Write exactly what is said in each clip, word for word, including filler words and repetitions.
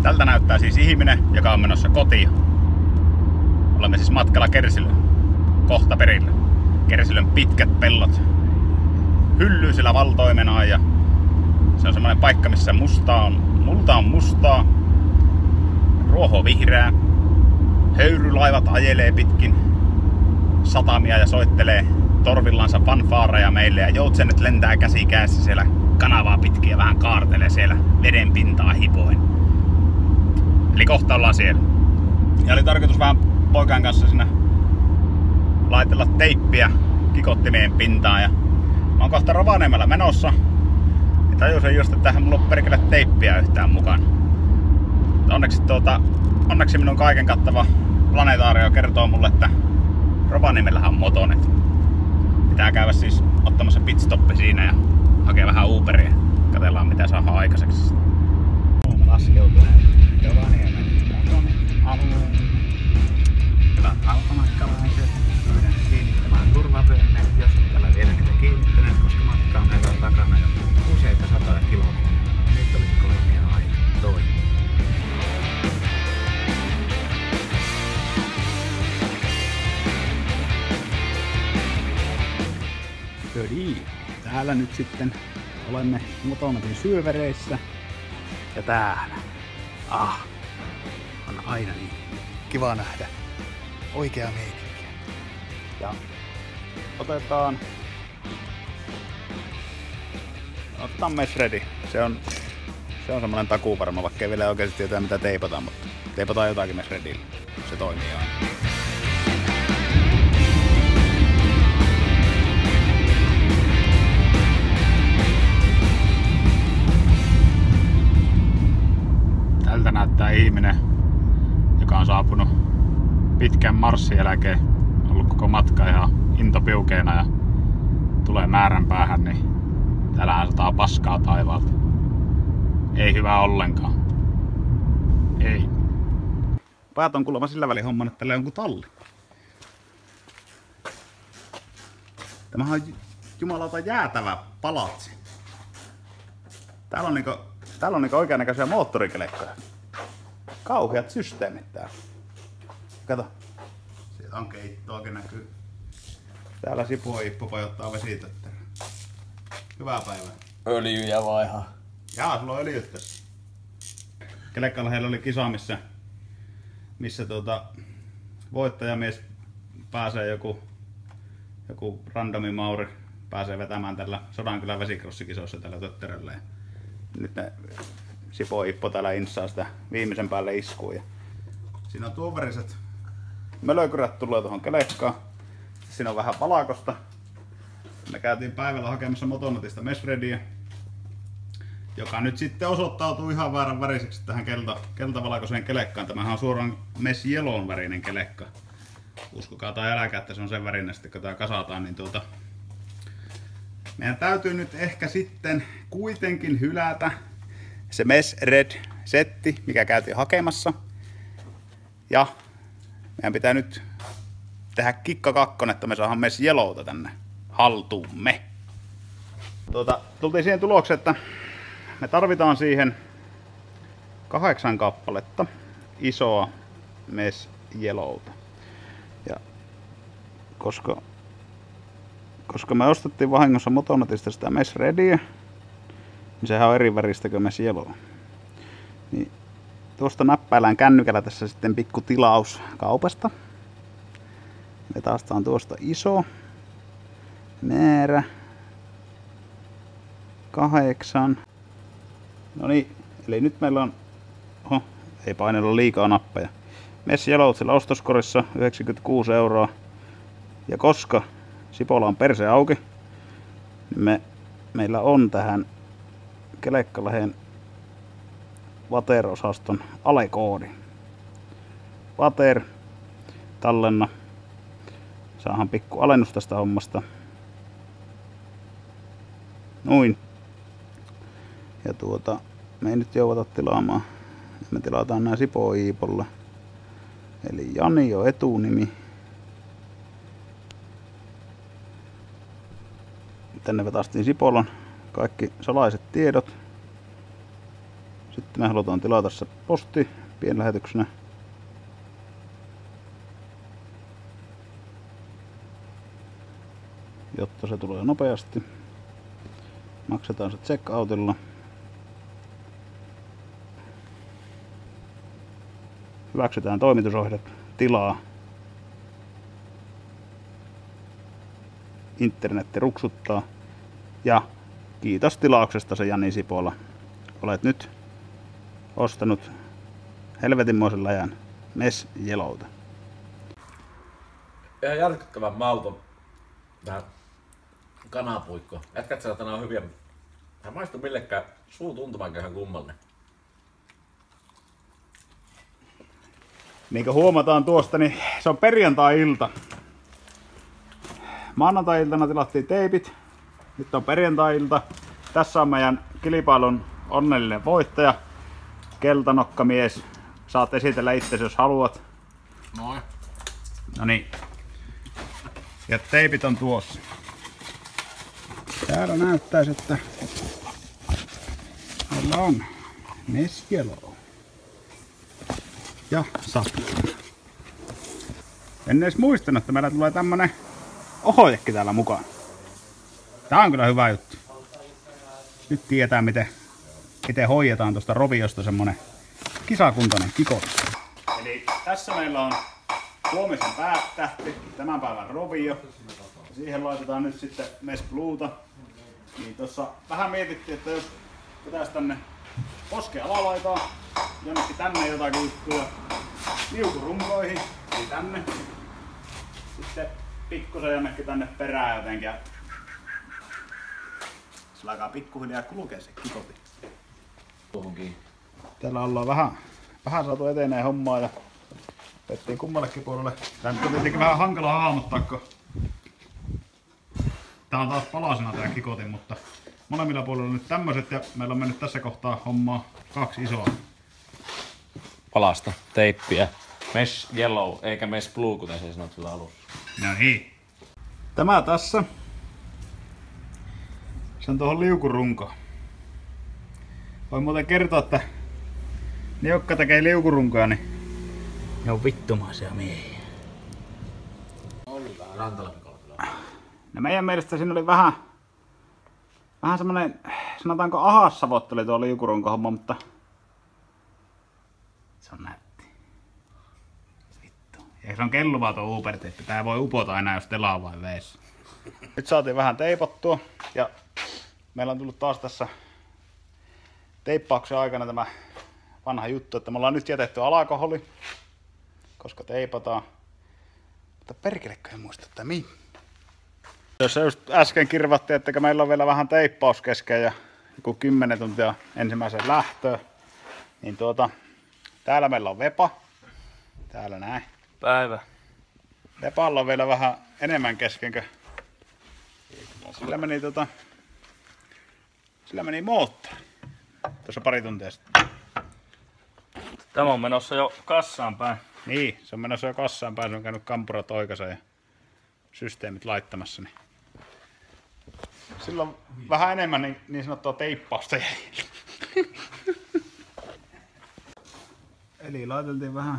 Tältä näyttää siis ihminen, joka on menossa kotiin. Olemme siis matkalla Kersilön. Kohta perillä. Kersilön pitkät pellot hyllyisillä valtoimenaan ja se on semmoinen paikka, missä mustaa on, multa on mustaa, ruoho vihreää, höyrylaivat ajelee pitkin satamia ja soittelee torvillansa fanfaareja meille ja joutsenet lentää käsi kädessä siellä kanavaa pitkin ja vähän kaartelee siellä veden pintaa hipoin. Eli kohta ollaan siellä. Ja oli tarkoitus vähän poikan kanssa siinä laitella teippiä kikottimien pintaan ja mä oon kohta Rovaniemellä menossa. Ja tajusin just, että eihän mulla ole perkele teippiä yhtään mukana. Onneksi, tuota, onneksi minun kaiken kattava planetaario kertoo mulle, että Rovaniemellähän on motonet. Pitää käydä siis ottamassa pitstoppi siinä ja hakea vähän Uberia. Katsellaan mitä saadaan aikaiseksi. Mä laskeutuneen Rovaniemen motonet-alueen. Hyvät automatkalaiset. Pyydän kiinnittämään turvavyönne, jos et tällä vielä niitä kiinnittäneet, koska matka on meillä takana jo useita satoja kilometriä. Nyt olisi korkea aika toimia. Ködi. Täällä nyt sitten olemme Motonetin syövereissä. Ja täällä. Ah. On aina niin kiva nähdä oikea meininkiä. Ja otetaan Otetaan mesh ready. Se on Se on semmonen takuvarma, vaikka ei vielä oikeesti tietää mitä teipataan, mutta teipataan jotakin mesh readyllä. Se toimii aina. Tältä näyttää ihminen, joka on saapunut pitkän marssin jälkeen, ollut koko matka ihan intopiukeena ja tulee määränpäähän, niin täällähän sataa paskaa taivaalta. Ei hyvä ollenkaan. Ei. Pajat on kuulemma sillä välin homman, että täällä on jonkun talli. Tämähän on jumalauta jäätävä palatsi. Täällä on niinku, täällä on niinku oikeannäköisiä moottorikelekkoja. Kauheat systeemit täällä. Kato. Sieltä on keittoakin näkyy. Täällä Sipo Ippo pajottaa vesitötterää. Hyvää päivää. Öljyjä vaihaa. Jaa, sulla on öljyt tässä. Kelekkaalla oli kisa, missä, missä tuota, voittajamies pääsee joku, joku randomi Mauri pääsee vetämään tällä Sodankylän vesikrossikisossa tällä tötteröllä. Ja nyt ne Sipo Ippo täällä inssaa sitä viimeisen päälle iskuun. Ja siinä on tuon väriset mölökyrät tulee tuohon kelekkaan. Siinä on vähän valakosta. Me käytiin päivällä hakemassa Motonetista mesh readyä, joka nyt sitten osoittautuu ihan väärän väriseksi tähän kelta, keltavalkoiseen kelekkaan. Tämähän on suoraan mesh yellown värinen kelekka. Uskokaa tai älkää, että se on sen värinen sitten kun tää kasataan, niin tuota, meidän täytyy nyt ehkä sitten kuitenkin hylätä se mesh red setti, mikä käytiin hakemassa. Ja meidän pitää nyt tehdä kikka kakkonen, että me saadaan mesh yellowta tänne haltuumme. Tuota, tultiin siihen tulokseen, että me tarvitaan siihen kahdeksan kappaletta isoa mesh yellowta. Ja koska, koska me ostettiin vahingossa Motonetista sitä mesh readyä, niin sehän on eri väristä kuin mesh yellow. Niin tuosta näppäillään kännykällä tässä sitten pikku tilaus kaupasta. Me taas on tuosta iso määrä. Kahdeksan. No niin, eli nyt meillä on, oho, ei painella liikaa nappeja. Mesh yellow siellä ostoskorissa yhdeksänkymmentäkuusi euroa. Ja koska Sipolla on perse auki, niin me, meillä on tähän Kelekkalehden Vater-osaston alekoodi. Vater, tallenna. Saahan pikku alennus tästä hommasta. Noin. Ja tuota, me ei nyt joudata tilaamaan. Me tilataan nää Sipo Iipolle. Eli Jani on etunimi. Tänne vetästiin Sipolan kaikki salaiset tiedot. Sitten me halutaan tilata se posti pienlähetyksenä. Jotta se tulee nopeasti. Maksetaan se checkoutilla. Hyväksytään toimitusohje, tilaa. Internetti ruksuttaa. Ja kiitos tilauksesta se Jani Sipola. Olet nyt ostanut helvetinmoisen läjän Mess Yellowta. Ihan järkyttävän mauton tää kanapuikko. Jätkät sanoo, että nää on hyviä. Hän maistuu millekään suu tuntumaankaan ihan kummallinen. Niin kuin huomataan tuosta, niin se on perjantai-ilta. Maanantai-iltana tilattiin teipit. Nyt on perjantai-ilta. Tässä on meidän kilpailun onnellinen voittaja. Keltanokkamies. Saat esitellä itsesi, jos haluat. Noin. No niin. Ja teipit on tuossa. Täällä näyttäisi, että meillä on Mess Yellow. Ja sappi. En edes muistanut, että meillä tulee tämmönen ohjekin täällä mukaan. Tää on kyllä hyvä juttu. Nyt tietää miten, miten hoidetaan tuosta roviosta semmonen kisakuntainen kiko. Eli tässä meillä on huomisen päätähti, tämän päivän rovio. Siihen laitetaan nyt sitten Mess Blueta. Niin tossa vähän mietittiin, että jos pitäisi tänne poskeen alalaitaan, jonnekin tänne jotakin juttuja liukurunkoihin, eli tänne. Sitten pikkusen jonnekin tänne perään jotenkin. Se alkaa pikkuhiljaa kulkea se kikoti. Tuohonkin. Täällä ollaan vähän, vähän saatu eteneen hommaa ja vettiin kummallekin puolelle. Tää nyt on tietenkin vähän hankala hahmottaa, kun tää on taas palasena tää kikotin, mutta molemmilla puolilla on nyt tämmöset ja meillä on mennyt tässä kohtaa hommaa kaksi isoa. Palasta, teippiä. Mess Yellow, eikä Mess Blue, kuten se sanot sillä alussa. No niin. Tämä tässä. Se on tuohon liukurunkoon. Voin muuten kertoa, että ne, jotka tekee liukurunkoja, niin ne on vittumaisia miehiä. Oli vähän rantalapikolla. No meidän mielestä siinä oli vähän, vähän semmonen, sanotaanko ahassavotteli tuo liukurunko-homma, mutta se on nätti. Vittu. Ja se on kelluvaa tuo Uber-teippi. Tää voi upota enää, jos telaa vain veessä. Nyt saatiin vähän teipattua ja meillä on tullut taas tässä teippauksen aikana tämä vanha juttu, että me ollaan nyt jätetty alkoholi, koska teipataan. Mutta perkelekö en muista, että mihin. Jos just äsken kirvattiin, että meillä on vielä vähän teippaus kesken ja joku kymmenen tuntia ensimmäisen lähtöön, niin tuota, täällä meillä on Vepa. Täällä näin. Päivä. Vepalla on vielä vähän enemmän kesken, kun sillä meni, tota, sillä meni moottori tuossa pari tuntia sitten. Tämä on menossa jo kassaan päin. Niin, se on menossa jo kassaan päin, se on käynyt kampurat oikaisen ja systeemit laittamassa. Niin. Silloin vähän enemmän niin, niin sanottua teippausta jäi. Eli laiteltiin vähän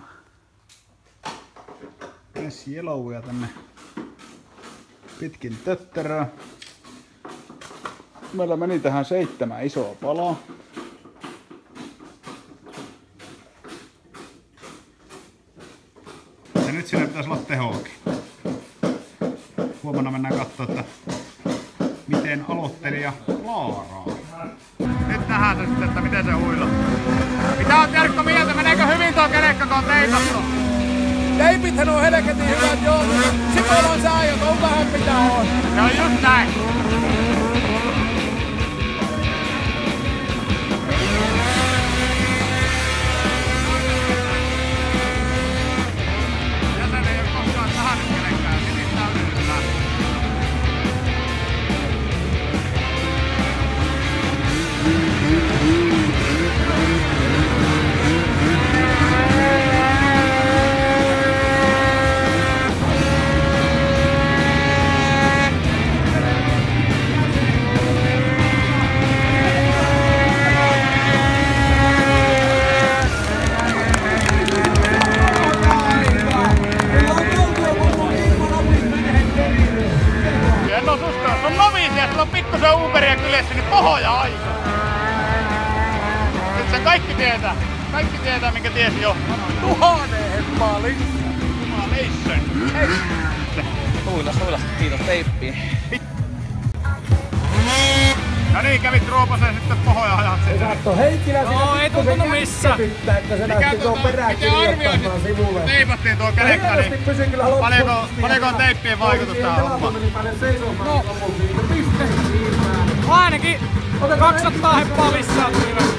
Mess Yellowia tänne pitkin tötterää. Meillä meni tähän seitsemän isoa palaa. Ja nyt siinä pitäisi olla tehoakin. Huomenna mennään katsoa, että miten aloittelija klaaraa. Nyt nähdään se sitten, että miten se huilaa. Mitä on Jarkko mieltä? Meneekö hyvin tuo kelekka, kun on teipattu? Teipithän on helketin hyvät, joo. Sipolan sää ja toukahan pitää on. Se on just näin. Jäsen ei ole koskaan tahannut kelekkaan, silittää yhdellä. keksinyt pohoja aika. Nyt se kaikki tietää. Kaikki tietää, minkä tiesi jo. Tuhannen malin. Jumalation. Huilas, huilas. Kiitos teippiin. No niin, kävit Ruopasen sitten pohoja ajat sinne. Katso, Heikkilä No, ei tuntunut missään. että se lähti tuon perään kirjoittamaan sivulle. Teipattiin tuo kädekkä, niin Pysy kyllä loppuun. paljonko, paljonko on teippien vaikutus tähän hommaan? No, Ainakin kaksisataa heppaa lisää tuli.